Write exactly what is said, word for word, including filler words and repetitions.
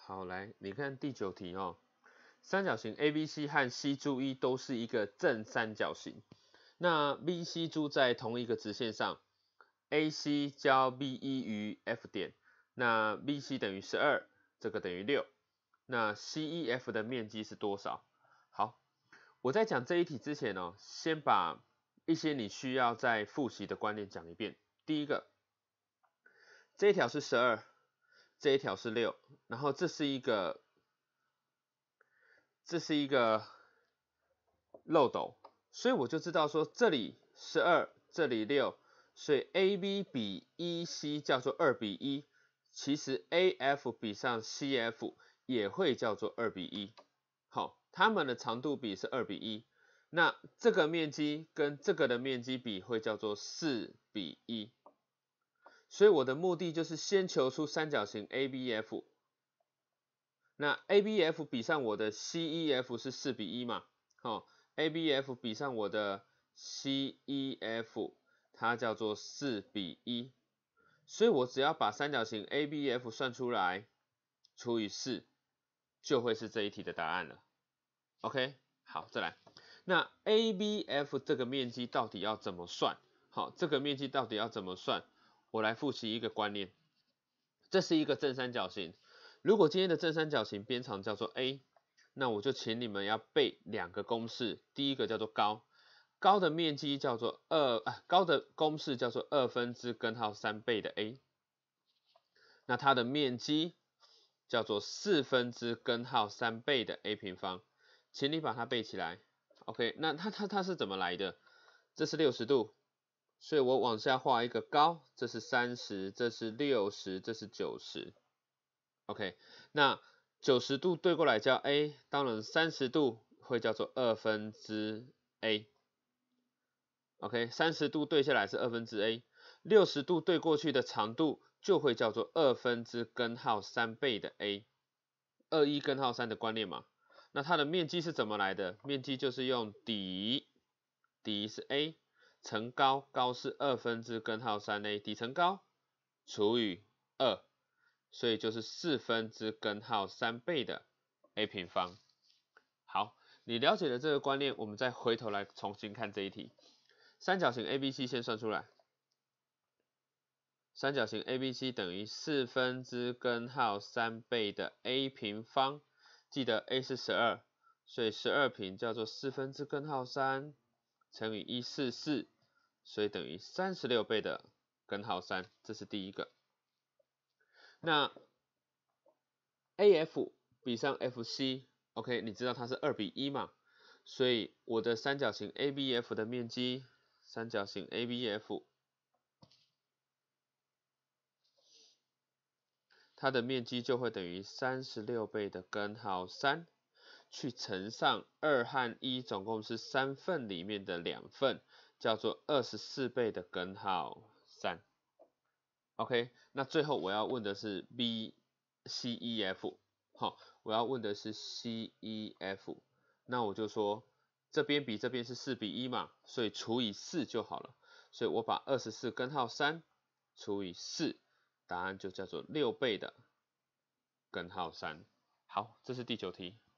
好，来，你看第九题哦，三角形 A B C 和 C 柱 E 都是一个正三角形，那 B C 柱在同一个直线上 ，A C 交 B E 于 F 点，那 B C 等于十二，这个等于六，那 C E F 的面积是多少？好，我在讲这一题之前哦，先把一些你需要再复习的观念讲一遍。第一个，这一条是十二，这一条是六，然后这是一个这是一个漏斗，所以我就知道说这里十二，这里六，所以 A B 比 E C 叫做二比一，其实 A F 比上 C F 也会叫做二比一。好，它们的长度比是二比一，那这个面积跟这个的面积比会叫做四比一。所以我的目的就是先求出三角形 A B F， 那 A B F 比上我的 C E F 是四比一嘛，好 ，A B F 比上我的 C E F， 它叫做四比一，所以我只要把三角形 A B F 算出来，除以四，就会是这一题的答案了。OK， 好，再来，那 A B F 这个面积到底要怎么算？好，这个面积到底要怎么算？我来复习一个观念，这是一个正三角形。如果今天的正三角形边长叫做 A， 那我就请你们要背两个公式。第一个叫做高，高的面积叫做二啊，高的公式叫做二分之根号三倍的 A， 那它的面积叫做四分之根号三倍的 A 平方，请你把它背起来。OK， 那它它它是怎么来的？这是六十度。所以我往下画一个高，这是三十，这是六十，这是九十。OK， 那九十度对过来叫 A， 当然三十度会叫做二分之 A。OK， 三十度对下来是二分之 A， 六十度对过去的长度就会叫做二分之根号三倍的 A， 二一根号三的观念嘛。那它的面积是怎么来的？面积就是用底，底是 A。乘高，高是二分之根号三 A， 底乘高除以二，所以就是四分之根号三倍的 A 平方。好，你了解了这个观念，我们再回头来重新看这一题。三角形 A B C 先算出来，三角形 A B C 等于四分之根号三倍的 A 平方，记得 A 是十二，所以十二平叫做四分之根号三乘以一百四十四。所以等于三十六倍的根号三，这是第一个。那 A F 比上 F C，OK， 你知道它是二比一嘛？所以我的三角形 A B F 的面积，三角形 A B F， 它的面积就会等于三十六倍的根号三，去乘上二和一，总共是三份里面的两份。叫做二十四倍的根号三 ，OK， 那最后我要问的是 B C E F， 好，我要问的是 C E F， 那我就说这边比这边是四比一嘛，所以除以四就好了，所以我把二十四根号三除以四，答案就叫做六倍的根号三。好，这是第九题。